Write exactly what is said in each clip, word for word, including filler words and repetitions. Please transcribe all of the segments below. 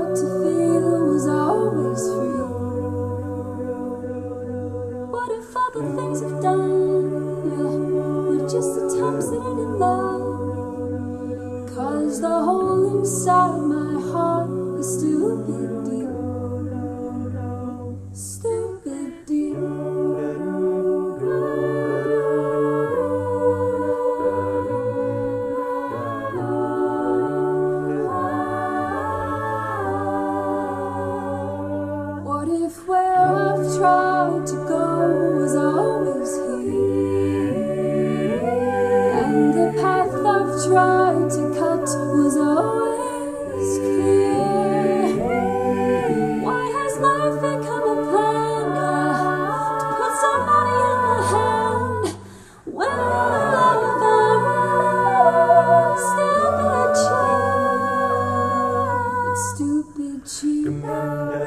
fought to feel was always free? What if all the things I've done, yeah, were just attempts at any love? Cause the hole inside my heart is stupid deep, stupid deep. What if where I've tried to go was always here, and the path I've tried to cut was always clear? Why has life become a plan, God, to put some money in my hand when all of them stupid cheap, stupid cheap?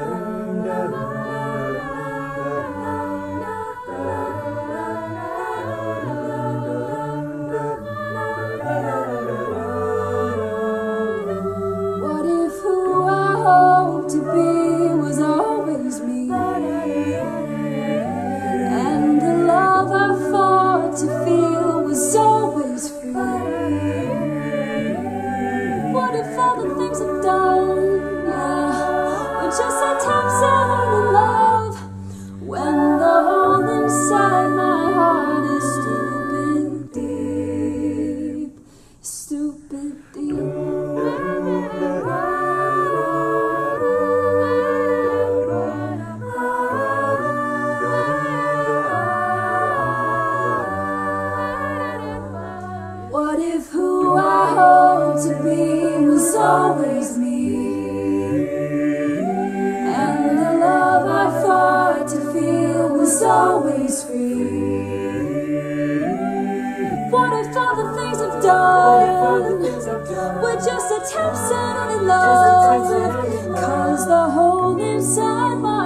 To be was always me, and the love I fought to feel was always free. What if all the things I've done, yeah, were just attempts at earning love, when the hole inside my heart is stupid deep, stupid deep. What if who I hope to be was always me, and the love I fought to feel was always free? What if all the things I've done were just attempts at any love? Cause the hole inside my